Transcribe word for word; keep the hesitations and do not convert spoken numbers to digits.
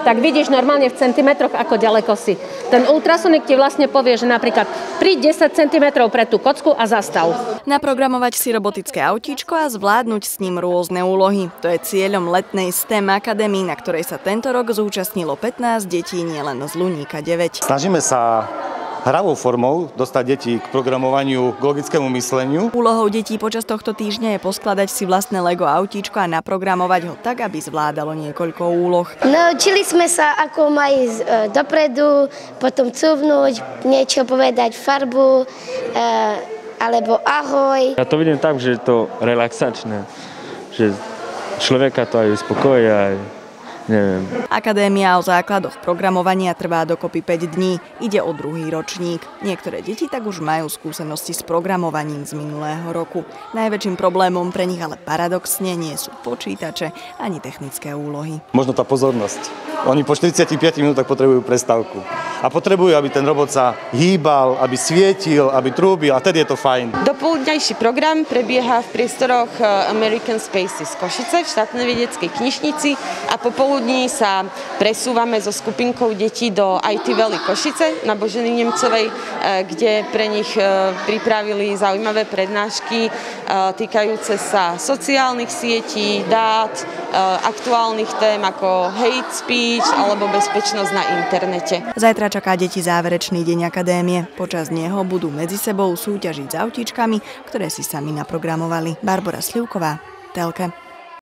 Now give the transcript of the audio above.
tak vidíš normálne v centimetroch, ako ďaleko si. Ten ultrasonik ti vlastne povie, že napríklad príď desať centimetrov pred tú kocku a zastav. Naprogramovať si robotické autíčko a zvládnuť s ním rôzne úlohy. To je cieľom letnej STEM Akadémie, na ktorej sa tento rok zúčastnilo pätnásť detí nielen z Luníka deväť. Snažíme sa hravou formou dostať deti k programovaniu, k logickému mysleniu. Úlohou detí počas tohto týždňa je poskladať si vlastné Lego autíčko a naprogramovať ho tak, aby zvládalo niekoľko úloh. Naučili sme sa, ako má ísť e, dopredu, potom cuvnúť, niečo povedať, farbu, e, alebo ahoj. Ja to vidím tak, že je to relaxačné, že človeka to aj uspokojí, aj neviem. Akadémia o základoch programovania trvá dokopy päť dní. Ide o druhý ročník. Niektoré deti tak už majú skúsenosti s programovaním z minulého roku. Najväčším problémom pre nich ale paradoxne nie sú počítače ani technické úlohy. Možno tá pozornosť. Oni po štyridsiatich piatich minútach potrebujú prestávku. A potrebujú, aby ten robot sa hýbal, aby svietil, aby trúbil, a tedy je to fajn. Dopoludňajší program prebieha v priestoroch American Spaces Košice v štátnej vedeckej knižnici a popoludní sa presúvame so skupinkou detí do í té Valley Košice na Boženy Nemcovej, kde pre nich pripravili zaujímavé prednášky týkajúce sa sociálnych sietí, dát, aktuálnych tém ako hate speech alebo bezpečnosť na internete. Zajtra čaká deti záverečný deň akadémie. Počas neho budú medzi sebou súťažiť s autíčkami, ktoré si sami naprogramovali. Barbora Slivková, Telke.